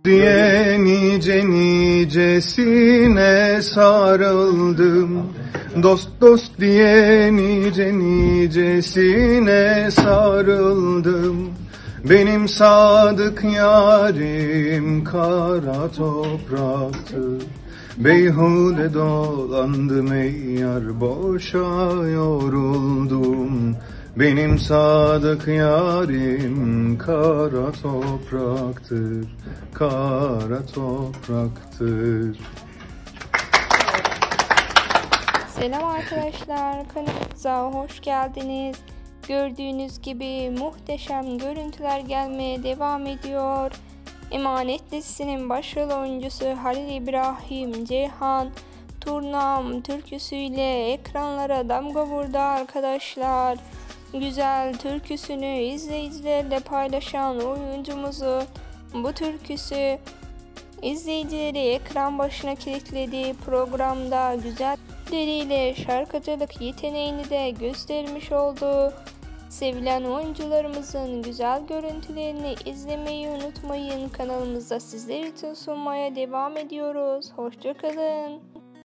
Diye nice nicesine sarıldım. Dost dost diye nice nicesine sarıldım. Benim sadık yarim kara topraktı. Beyhude dolandım ey yar, boşa yoruldum. Benim sadık yarim kara topraktır, kara topraktır. Selam arkadaşlar, kanalımıza hoş geldiniz. Gördüğünüz gibi muhteşem görüntüler gelmeye devam ediyor. Emanet dizisinin başrol oyuncusu Halil İbrahim Ceyhan, Turnam türküsüyle ekranlara damga vurdu arkadaşlar. Güzel türküsünü izleyicilerle paylaşan oyuncumuzu bu türküsü izleyicileri ekran başına kilitlediği programda güzelleriyle şarkıcılık yeteneğini de göstermiş oldu. Sevilen oyuncularımızın güzel görüntülerini izlemeyi unutmayın. Kanalımızda sizler için sunmaya devam ediyoruz. Hoşça kalın.